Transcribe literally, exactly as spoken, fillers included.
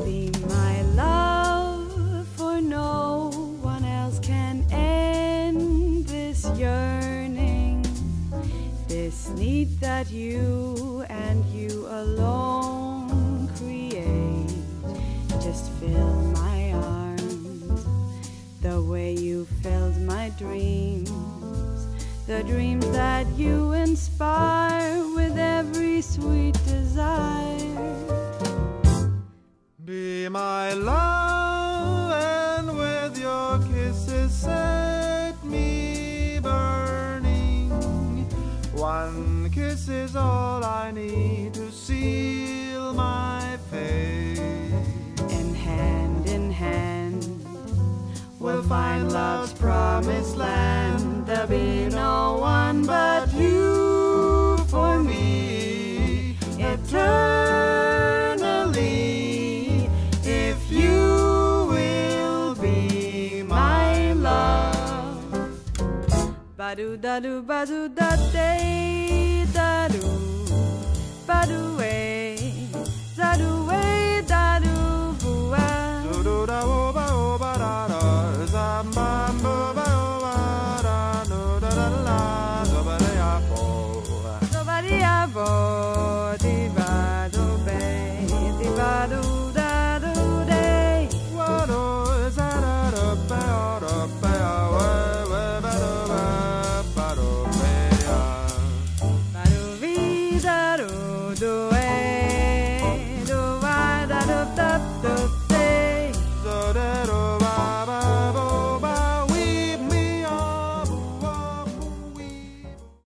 Be my love, for no one else can end this yearning, this need that you and you alone create. Just fill my arms the way you filled my dreams, the dreams that you inspire with every sweet desire. Be my love, and with your kisses set me burning. One kiss is all I need to seal my fate. And hand in hand we'll find love's promised land. There'll be no one but you for me eternally, if you will be my love. Ba-do-da-do, ba-do-da-day, da-do, ba-do.